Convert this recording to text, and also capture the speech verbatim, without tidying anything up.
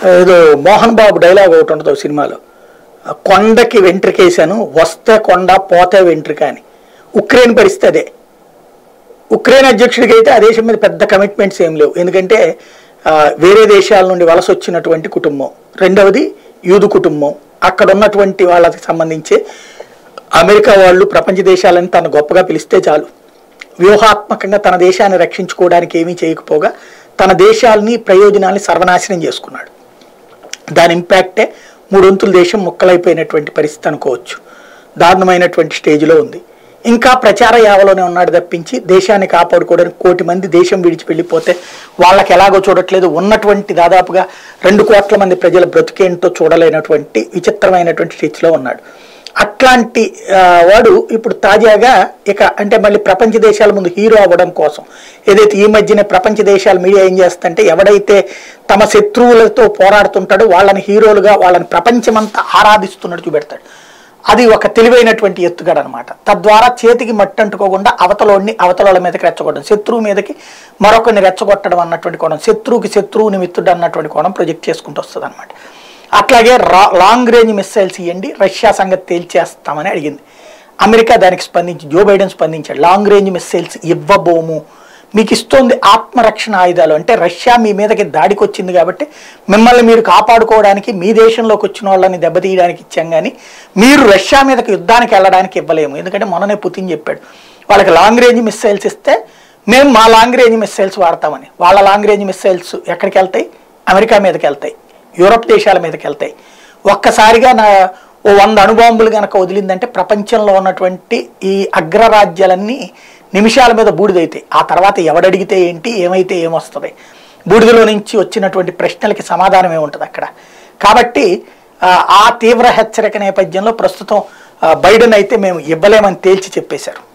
ఏదో మోహన్ బాబు డైలాగ్ ఒకటి ఉంటుంది సినిమాలో, కొండకి వెంట్రుకేసాను వస్తే కొండ పోతే వెంట్రుక అని. ఉక్రెయిన్ పరిస్థితి అదే. ఉక్రెయిన్ అధ్యక్షుడికి అయితే ఆ దేశం మీద పెద్ద కమిట్మెంట్స్ ఏం లేవు, ఎందుకంటే వేరే దేశాల నుండి వలస వచ్చినటువంటి కుటుంబం, రెండవది యూదు కుటుంబం, అక్కడ ఉన్నటువంటి వాళ్ళకి సంబంధించి అమెరికా వాళ్ళు ప్రపంచ దేశాలని తను గొప్పగా పిలిస్తే చాలు, వ్యూహాత్మకంగా తన దేశాన్ని రక్షించుకోవడానికి ఏమీ చేయకపోగా తన దేశాలని ప్రయోజనాల్ని సర్వనాశనం చేసుకున్నాడు. దాని ఇంపాక్టే మూడొంతుల దేశం ముక్కలైపోయినటువంటి పరిస్థితి అనుకోవచ్చు. దారుణమైనటువంటి స్టేజ్లో ఉంది. ఇంకా ప్రచార యావలోనే ఉన్నాడు తప్పించి దేశాన్ని కాపాడుకోవడానికి కోటి మంది దేశం విడిచి వెళ్ళిపోతే వాళ్ళకి ఎలాగో చూడట్లేదు. ఉన్నటువంటి దాదాపుగా రెండు కోట్ల మంది ప్రజల బ్రతికేంటో చూడలేనటువంటి విచిత్రమైనటువంటి స్థితిలో ఉన్నాడు. అట్లాంటి వాడు ఇప్పుడు తాజాగా ఇక అంటే మళ్ళీ ప్రపంచ దేశాల ముందు హీరో అవ్వడం కోసం ఏదైతే ఈ మధ్యనే ప్రపంచ దేశాల మీడియా ఏం చేస్తుంటే ఎవడైతే తమ శత్రువులతో పోరాడుతుంటాడో వాళ్ళని హీరోలుగా వాళ్ళని ప్రపంచమంతా ఆరాధిస్తున్నట్టు చూపెడతాడు. అది ఒక తెలివైనటువంటి ఎత్తుగడ అనమాట. తద్వారా చేతికి మట్టి అంటుకోకుండా అవతలోడిని అవతల మీదకి రెచ్చగొట్టడం, శత్రువు మీదకి మరొకరిని రెచ్చగొట్టడం అన్నటువంటి కోణం, శత్రువుకి శత్రువుని మిత్రుడు అన్నటువంటి కోణం ప్రొజెక్ట్ చేసుకుంటూ వస్తుంది అనమాట. అట్లాగే రా లాంగ్ రేంజ్ మిస్సైల్స్ ఇవ్వండి, రష్యా సంగతి తేల్చేస్తామని అడిగింది. అమెరికా దానికి స్పందించి జో బైడెన్ స్పందించాడు, లాంగ్ రేంజ్ మిస్సైల్స్ ఇవ్వబోము, మీకు ఇస్తోంది ఆత్మరక్షణ ఆయుధాలు, అంటే రష్యా మీ మీదకి దాడికి వచ్చింది కాబట్టి మిమ్మల్ని మీరు కాపాడుకోవడానికి మీ దేశంలోకి వచ్చిన వాళ్ళని దెబ్బతీయడానికి ఇచ్చాం, కానీ మీరు రష్యా మీదకి యుద్ధానికి వెళ్ళడానికి ఇవ్వలేము. ఎందుకంటే మొన్ననే పుతిన్ చెప్పాడు వాళ్ళకి లాంగ్ రేంజ్ మిస్సైల్స్ ఇస్తే మేము మా లాంగ్ రేంజ్ మిస్సైల్స్ వాడతామని. వాళ్ళ లాంగ్ రేంజ్ మిస్సైల్స్ ఎక్కడికి వెళ్తాయి? అమెరికా మీదకి వెళ్తాయి, యూరోప్ దేశాల మీదకి వెళ్తాయి. ఒక్కసారిగా నా ఓ వంద అణుబాంబులు కనుక వదిలిందంటే ప్రపంచంలో ఉన్నటువంటి ఈ అగ్రరాజ్యాలన్నీ నిమిషాల మీద బూడిదైతాయి. ఆ తర్వాత ఎవడడిగితే ఏంటి, ఏమైతే ఏమొస్తుంది, బూడిదలో నుంచి వచ్చినటువంటి ప్రశ్నలకి సమాధానం ఏముంటుంది అక్కడ. కాబట్టి ఆ తీవ్ర హెచ్చరిక నేపథ్యంలో ప్రస్తుతం బైడెన్ అయితే మేము ఇవ్వలేమని తేల్చి చెప్పేశారు.